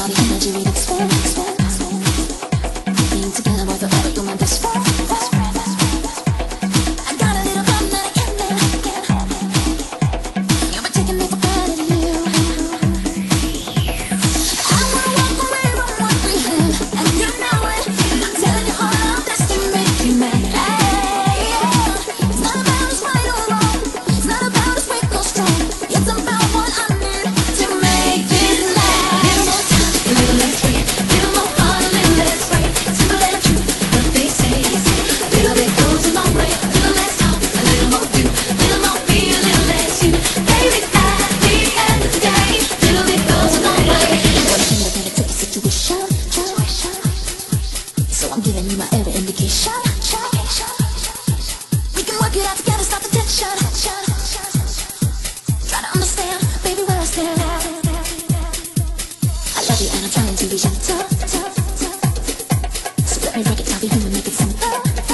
the energy we'd expend. Being together, boy, forever, you're my best friend. I got a little fun that I can't let again. You've been taking me for granted, you. I wanna walk away from what we had, and you know it. I'm telling you all of this to make you mad. It's not about us right or wrong. It's not about us weak or strong. It's about what I need to make this last. Little more time, a little less free, little more heart, a little less brave. Simple and true, what they say. A little bit goes a long way. A little less talk, a little more do, a little more me, a little less you. Baby, at the end of the day, a little bit goes a long way. What a sympathetic situation. So I'm giving you my every indication. We can work it out together, stop the tension. Try to understand, baby, where I stand. I love you and I'm trying to be gentle. So let me break it down for you and make it simple.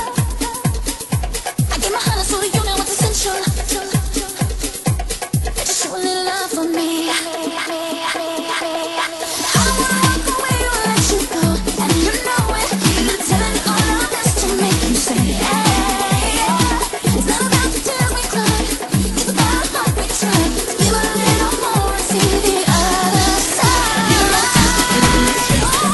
I gave my heart and soul to you, now it's essential. Just show a little love for me. I don't wanna walk away or let you go, and you know it. And I'm telling you all of this to make you say, it's not about the tears we cried, it's about our heart we tried to give a little more and see the other side. Little more time, a little less free,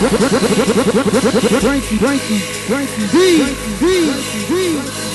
Frankie D.